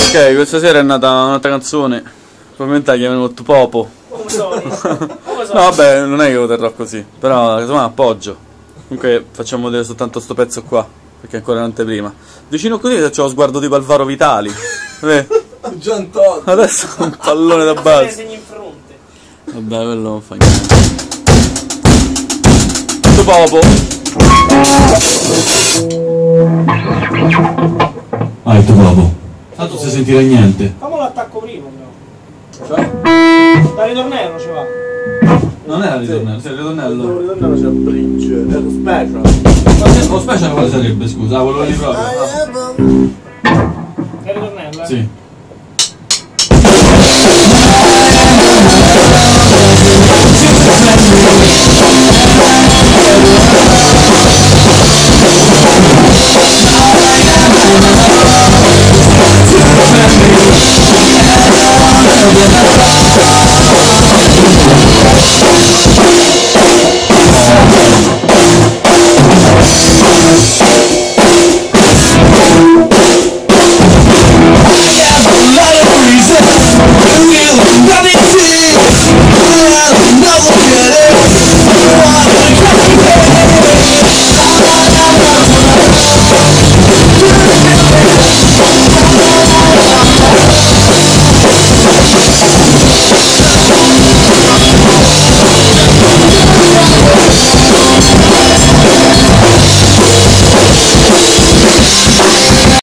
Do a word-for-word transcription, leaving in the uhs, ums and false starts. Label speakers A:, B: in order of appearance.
A: Ok, questa sera è nata un'altra canzone. Probabilmente la chiameremo Popo.
B: Come sono? Come sono?
A: No, vabbè, non è che lo terrò così. Però, insomma, appoggio. Comunque, facciamo vedere soltanto sto pezzo qua. Perché è ancora l'anteprima. Vicino così c'ho lo sguardo tipo Alvaro Vitali.
C: Gian Todd.
A: Adesso un pallone da base.
B: Segni in fronte.
A: Vabbè, quello non fa niente. Sto Popo. Ah, il tuo Popo. Tanto non si sentirà niente.
B: Fammo l'attacco prima, però.
A: Cioè?
B: Da ritornello ci va.
A: Non era il ritornello, se il ritornello.
C: Il ritornello c'è il bridge, è lo special.
A: Ma se, lo special quale sarebbe, scusa? Ah, quello lì proprio. Ah.
B: È il ritornello, eh?
A: Sì.